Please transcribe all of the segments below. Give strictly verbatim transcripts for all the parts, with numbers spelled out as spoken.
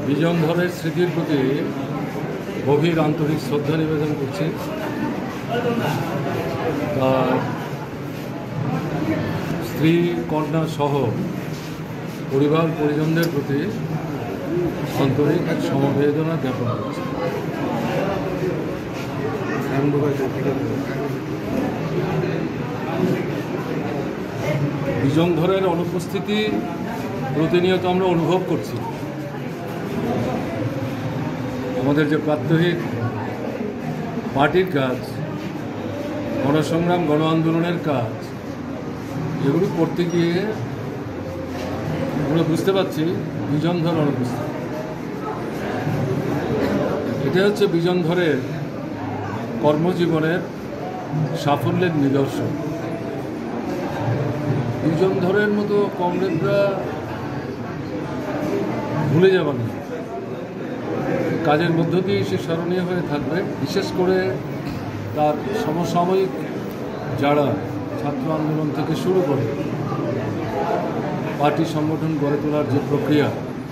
বিজন ধরের স্মৃতির প্রতি গভীর আন্তরিক শ্রদ্ধা নিবেদন করছি। তার স্ত্রী কন্যা সহ পরিবার পরিজনদের প্রতি আন্তরিক সমবেদনা জ্ঞাপন করছি। বিজন ধরের অনুপস্থিতি প্রতিনিয়ত আমরা অনুভব করছি। আমাদের যে প্রাত্যহিক পার্টির কাজ, গণসংগ্রাম গণ আন্দোলনের কাজ, এগুলো করতে গিয়ে আমরা বুঝতে পারছি বিজন ধর অনুপস্থিত। এটা হচ্ছে বিজন ধরের কর্মজীবনের সাফল্যের নিদর্শন। বিজন ধরের মতো কমরেডরা ভুলে যাবেন না, কাজের মধ্য দিয়ে সে স্মরণীয় হয়ে থাকবে। বিশেষ করে তার সমসাময়িক যারা ছাত্র আন্দোলন থেকে শুরু করে পার্টি সংগঠন গড়ে তোলার যে প্রক্রিয়া,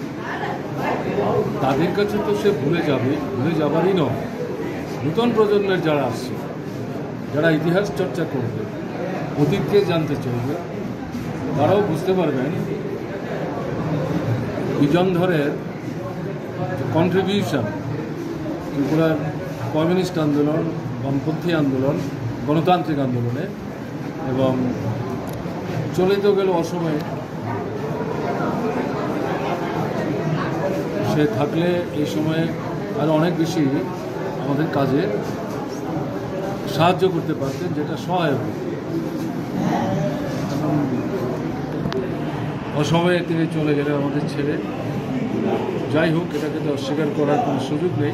তাদের কাছে তো সে ভুলে যাবে, ভুলে যাবারই নয়। নূতন প্রজন্মের যারা আসছে, যারা ইতিহাস চর্চা করবে, অতীতকে জানতে চাইবে, তারাও বুঝতে পারবেন বিজন ধরের কন্ট্রিবিউশন ত্রিপুরার কমিউনিস্ট আন্দোলন, বামপন্থী আন্দোলন, গণতান্ত্রিক আন্দোলনে এবং চলিত গেল অসময়ে সে থাকলে এই সময়ে আরও অনেক বেশি আমাদের কাজে সাহায্য করতে পারতেন, যেটা সহায়ক। অসময়ে তিনি চলে গেলে আমাদের ছেড়ে। যাই হোক, এটাকে তো অস্বীকার করার কোনো সুযোগ নেই।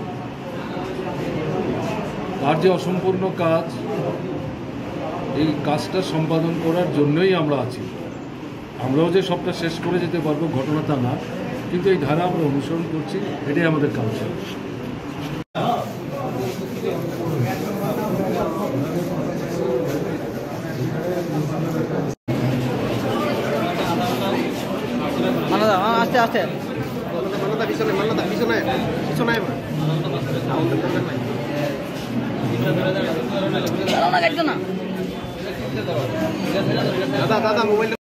তার যে অসম্পূর্ণ কাজ, এই কাজটা সম্পাদন করার জন্যই আমরা আছি। আমরাও যে সবটা শেষ করে যেতে পারবো ঘটনা তা না, কিন্তু এই ধারা আমরা অনুসরণ করছি, এটাই আমাদের কালচার। আস্তে আস্তে পিছনে পিছনে পিছনে দাদা দাদা মোবাইল